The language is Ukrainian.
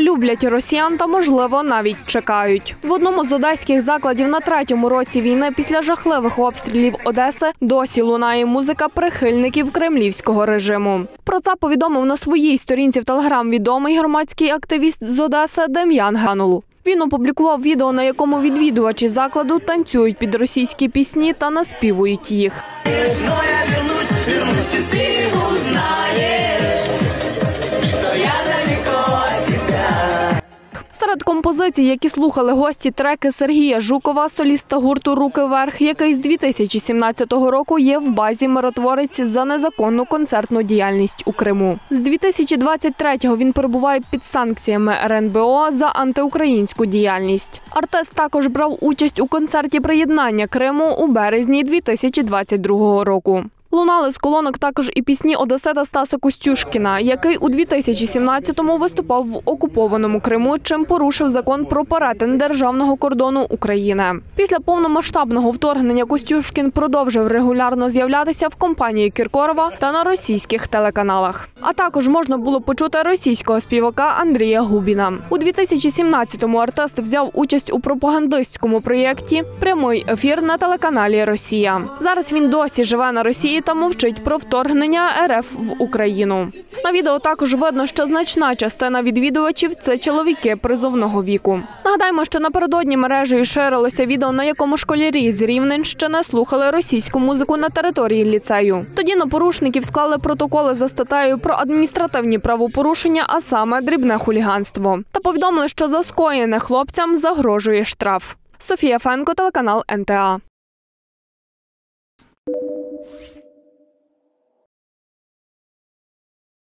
люблять росіян та, можливо, навіть чекають. В одному з одеських закладів на 3-му році війни після жахливих обстрілів Одеси досі лунає музика прихильників кремлівського режиму. Про це повідомив на своїй сторінці в Телеграм відомий громадський активіст з Одеси Дем'ян Ганул. Він опублікував відео, на якому відвідувачі закладу танцюють під російські пісні та наспівують їх. Серед композицій, які слухали гості, треки Сергія Жукова, соліста гурту «Руки вверх», який з 2017 року є в базі «Миротворець» за незаконну концертну діяльність у Криму. З 2023-го він перебуває під санкціями РНБО за антиукраїнську діяльність. Артист також брав участь у концерті приєднання Криму у березні 2022 року. Лунали з колонок також і пісні одесита Стаса Костюшкіна, який у 2017-му виступав в окупованому Криму, чим порушив закон про перетин державного кордону України. Після повномасштабного вторгнення Костюшкін продовжив регулярно з'являтися в компанії Кіркорова та на російських телеканалах. А також можна було почути російського співака Андрія Губіна. У 2017-му артист взяв участь у пропагандистському проєкті «Прямий ефір» на телеканалі «Росія». Зараз він досі живе на Росії та мовчить про вторгнення РФ в Україну. На відео також видно, що значна частина відвідувачів – це чоловіки призовного віку. Нагадаємо, що напередодні мережею ширилося відео, на якому школярі з Рівненщини слухали російську музику на території ліцею. Тоді на порушників склали протоколи за статтею про адміністративні правопорушення, а саме дрібне хуліганство. Та повідомили, що за скоєне хлопцям загрожує штраф. Софія Фенко, телеканал НТА.